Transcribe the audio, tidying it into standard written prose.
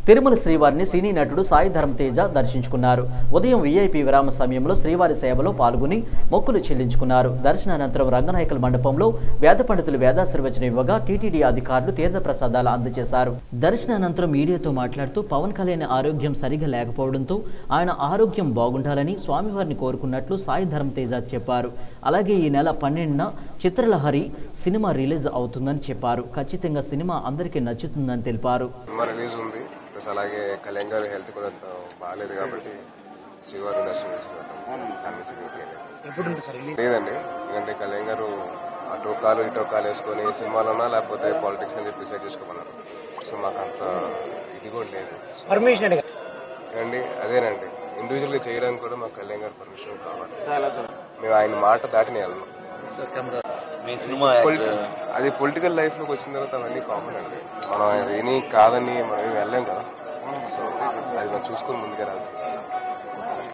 తిరుమల శ్రీవారిని సినీ నటుడు సాయి ధరమ్ తేజ దర్శించుకున్నారు. ఉదయం వీఐపీ విరామ సమయంలో శ్రీవారి సేవలో పాల్గొని మొక్కులు చెల్లించుకున్నారు. దర్శనానంతరం రంగనాయకుల మండపంలో వేద పండితులు వేదాశీర్వచనం ఇవ్వగా టీటీడీ అధికారులు తీర్థ ప్రసాదాలు అందజేశారు. దర్శనానంతరం మీడియాతో మాట్లాడుతూ పవన్ కళ్యాణ్ ఆరోగ్యం సరిగా లేకపోవడంతో ఆయన ఆరోగ్యం బాగుండాలని స్వామివారిని కోరుకున్నట్లు సాయి ధరమ్ తేజ చెప్పారు. అలాగే ఈ నెల 12న చిత్రలహరి సినిమా రిలీజ్ అవుతుందని చెప్పారు. ఖచ్చితంగా సినిమా అందరికీ నచ్చుతుందని తెలిపారు. అలాగే కళ్యాణ్ గారి హెల్త్ కూడా బాగాలేదు కాబట్టి శ్రీవారి దర్శనం లేదండి. ఎందుకంటే కళ్యాణ్ గారు అటో కాలు ఇటో కాలు వేసుకొని సినిమాలోనా లేకపోతే పాలిటిక్స్ అని చెప్పి డిసైడ్ చేసుకోమన్నారు. సో మాకు అంత ఇది కూడా లేదు పర్మిషన్ అండి. అదేనండి, ఇండివిజువల్గా చేయడానికి కూడా మాకు కళ్యాణ్ గారి పర్మిషన్ కావాలి. మేము ఆయన మాట దాటిని వెళ్ళాం. అది పొలిటికల్ లైఫ్ లోకి వచ్చిన తర్వాత అవన్నీ కామన్ అండి. మనం ఏమీ కాదని మనం వెళ్ళాం కదా. సో అది మనం చూసుకొని ముందుకు రాల్సింది.